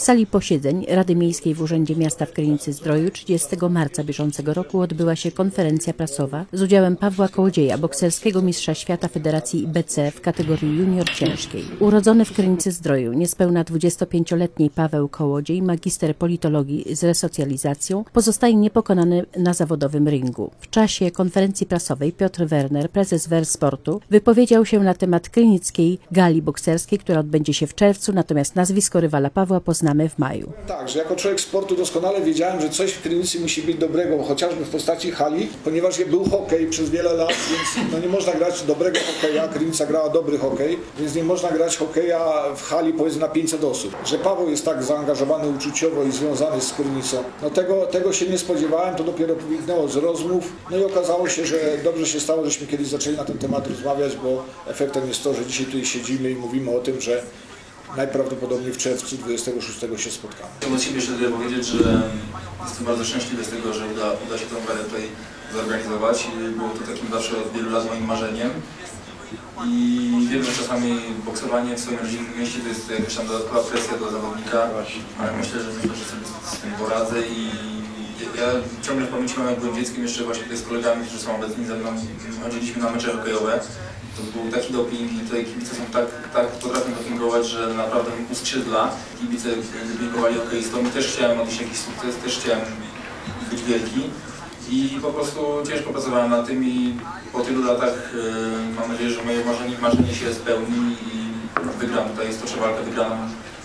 sali posiedzeń Rady Miejskiej w Urzędzie Miasta w Krynicy-Zdroju 30 marca bieżącego roku odbyła się konferencja prasowa z udziałem Pawła Kołodzieja, bokserskiego mistrza świata Federacji IBC w kategorii junior ciężkiej. Urodzony w Krynicy-Zdroju, niespełna 25-letni Paweł Kołodziej, magister politologii z resocjalizacją, pozostaje niepokonany na zawodowym ringu. W czasie konferencji prasowej Piotr Werner, prezes WER Sportu, wypowiedział się na temat krynickiej gali bokserskiej, która odbędzie się w czerwcu, natomiast nazwisko rywala Pawła poznamy w maju. Tak, że jako człowiek sportu doskonale wiedziałem, że coś w Krynicy musi być dobrego, chociażby w postaci hali, ponieważ był hokej przez wiele lat, więc nie można grać dobrego hokeja. Krynica grała dobry hokej, więc nie można grać hokeja w hali powiedzmy na 500 osób. Że Paweł jest tak zaangażowany uczuciowo i związany z Krynicą, no tego się nie spodziewałem, to dopiero wyniknęło z rozmów, no i okazało się, że dobrze się stało, żeśmy kiedyś zaczęli na ten temat rozmawiać, bo efektem jest to, że dzisiaj tutaj siedzimy i mówimy o tym, że najprawdopodobniej w czerwcu 26 się spotkamy. Chciałbym od siebie jeszcze tyle powiedzieć, że jestem bardzo szczęśliwy z tego, że uda się tę galę tutaj zorganizować. Było to takim zawsze od wielu lat moim marzeniem. I wiem, że czasami boksowanie w swoim rodzinnym mieście to jest jakaś tam dodatkowa presja dla zawodnika, ale myślę, że sobie z tym poradzę i ja ciągle w pamięci mam, jak byłem dzieckiem jeszcze właśnie tutaj z kolegami, którzy są obecni ze mną, chodziliśmy na mecze hokejowe. To był taki doping i tutaj kibice są tak potrafią dopingować, że naprawdę uskrzydla. Kibice dopingowali hokeistom i też chciałem odnieść jakiś sukces, też chciałem być wielki. I po prostu ciężko pracowałem na tym i po tylu latach mam nadzieję, że moje marzenie się spełni i wygram. Tutaj jest to walka wygrana.